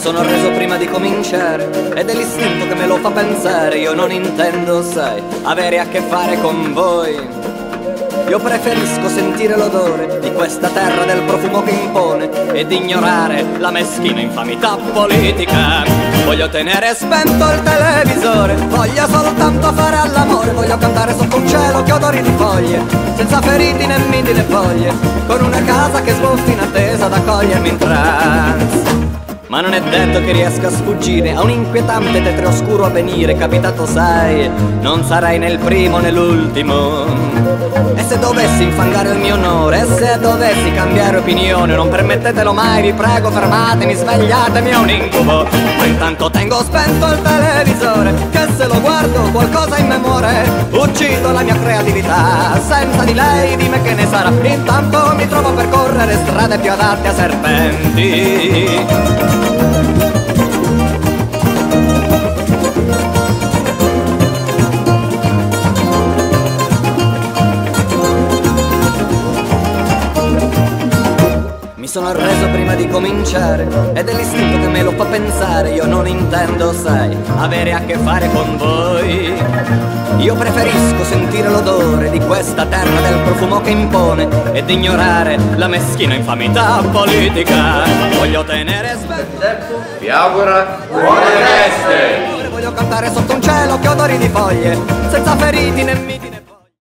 sono reso prima di cominciare ed è l'istinto che me lo fa pensare. Io non intendo, sai, avere a che fare con voi. Io preferisco sentire l'odore di questa terra del profumo che impone ed ignorare la meschina infamità politica. Voglio tenere spento il televisore, voglio soltanto fare all'amore, voglio cantare sotto un cielo che odori di foglie, senza feriti né miti né foglie, con una casa che sbuffi in attesa d'accogliermi in trance. Ma non è detto che riesca a sfuggire a un inquietante tetre oscuro avvenire. Capitato, sai, non sarai né il primo né l'ultimo. E se dovessi infangare il mio onore, e se dovessi cambiare opinione, non permettetelo mai, vi prego, fermatemi, svegliatemi, è un incubo. Ma intanto tengo spento il televisore, che se lo guardo qualcosa in me muore. Uccido la mia creatività, senza di lei di me che ne sarà. Intanto mi trovo a percorrere strade più adatte a serpenti. Mi sono arreso prima di cominciare ed è l'istinto che me lo fa pensare. Io non intendo, sai, avere a che fare con voi. Io preferisco sentire l'odore di questa terra del profumo che impone ed ignorare la meschina infamità politica. Voglio tenere spento, vi augura buone feste. Voglio cantare sotto un cielo che odori di foglie, senza feriti né miti né